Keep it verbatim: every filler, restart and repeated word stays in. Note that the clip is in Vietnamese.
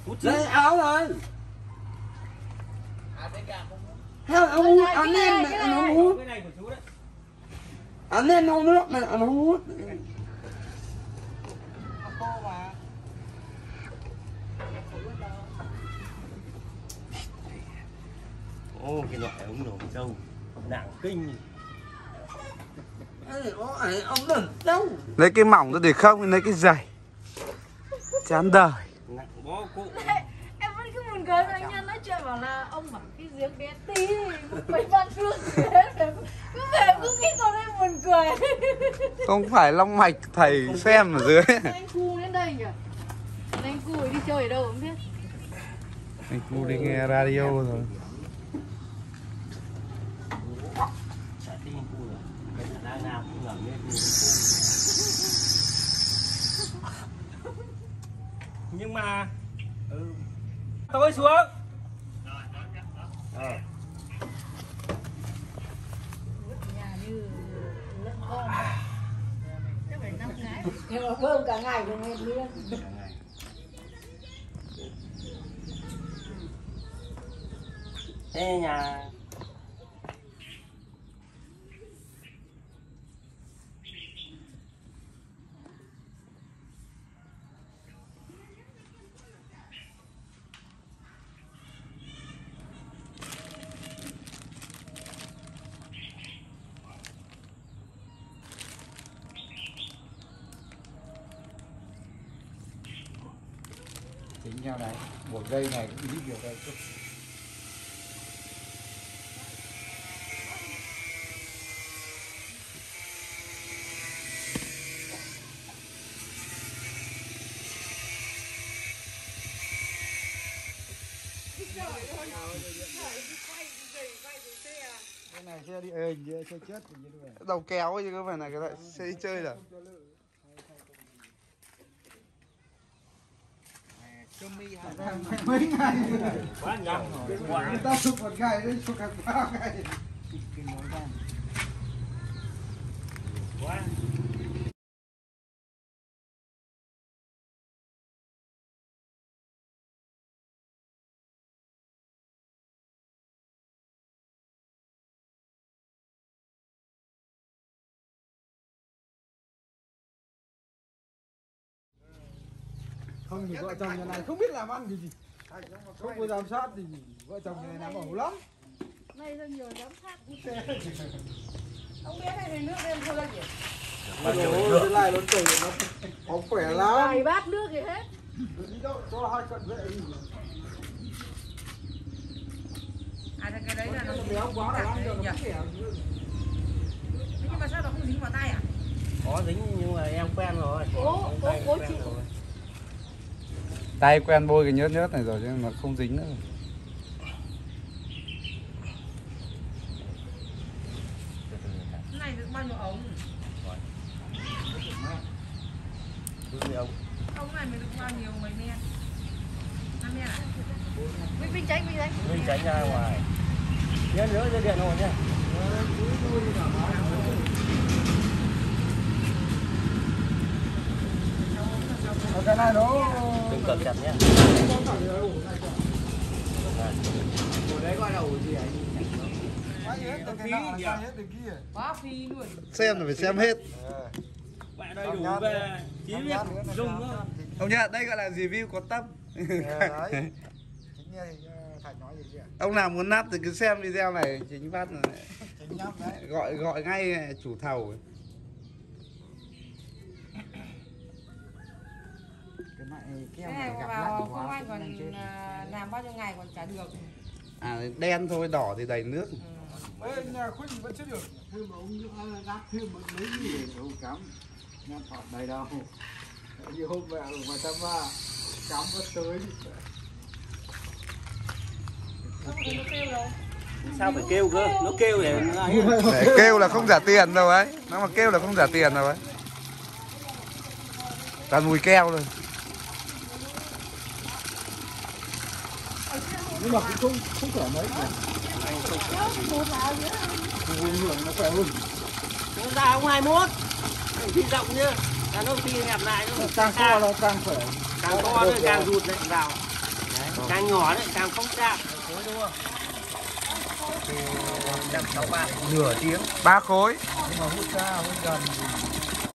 lấy áo rồi. Không, ông hút, anh em mà anh không hút. Anh em không nước mà anh không hút. Ô, cái loại ống nổ trâu nặng kinh. Ông đừng đâu. Lấy cái mỏng ra để không, lấy cái dày. Chán đời. Nặng bó cụ. Em vẫn cứ buồn cười với anh Nhân nói chuyện bảo là ông bảo cái giếng bé tí phải bắt nước gì hết. Cứ về cứ nghĩ con em buồn cười. Không phải long mạch thầy xem ở dưới. Anh Cu đến đây nhỉ? Anh Cu đi chơi ở đâu không biết. Anh Cu đi nghe radio rồi. Nhưng mà ừ. Tôi xuống à. Nhà như lẫn con chắc phải năm cái nhưng mà cơm cả ngày rồi nghe luôn. Thế nhà tính theo này, một cây này cũng ít nhiều đây. Cái này xe đi ơi, xe chết thì như thế này. Đầu kéo chứ có phải là cái loại xe đi chơi đâu. Mấy ngày quá nhanh rồi. người ta chụp một ngày đấy, chụp cả ba ngày. Quá. Không thì vợ chồng nhà này không biết làm ăn cái gì, không có giám sát thì vợ chồng nhà này làm ẩu lắm. Nay rất nhiều giám sát. Ông bé này thì nước em thôi là gì? Cái này nó tẩy nó có khỏe lắm. Vài bát nước thì hết. Đi đâu cho hai cận vệ gì. À cái đấy là nó béo quá là ăn được nó khỏe. Nhưng mà sao nó không dính vào tay à? Có dính nhưng mà em quen rồi. Cố, cố, cố chịu. Tay quen bôi cái nhớt nhớt này rồi chứ mà không dính nữa. Cái này được bao nhiêu ống? Ông. Ống này mới được bao nhiêu mấy men? năm men à? Vinh Vinh tránh, Vinh tránh. Mình tránh ra ngoài. Nhớ nhớ dây điện rồi nhá. Cái này nó đừng cầm chặt nhé. ở đấy gọi là ổ gì ấy? Quá phi luôn. Xem là phải xem hết. Bạn đầy đủ về chỉ biết dùng thôi. Ông nhá, đây gọi là review có tâm. Ông nào muốn nắp thì cứ xem video này chính phát rồi. Gọi gọi ngay chủ thầu ấy. Cái này vào không anh còn làm bao nhiêu ngày còn trả được. À đen thôi, đỏ thì đầy nước. Ê, nhà Khuynh vẫn chưa được. Thêm mà ông gác thêm mấy gì để ông cắm. Nhà thọt đầy đâu. Như hôm về ở ngoài Tam Ba cắm vẫn tới. Sao phải kêu cơ? Nó kêu để Để kêu là không trả tiền đâu ấy. Nó mà kêu là không trả tiền đâu ấy. Toàn mùi keo rồi. Nhưng mà cũng không không khỏe mấy. Vui hưởng nó khỏe hơn. nó ra ông hai mốt phi rộng nhá, là nó phi hẹp lại nó càng to nó càng khỏe, càng to nó càng rụt lại vào. Càng nhỏ đấy càng không chạm. Nửa tiếng. Ba khối. Nhưng mà hút ra hút gần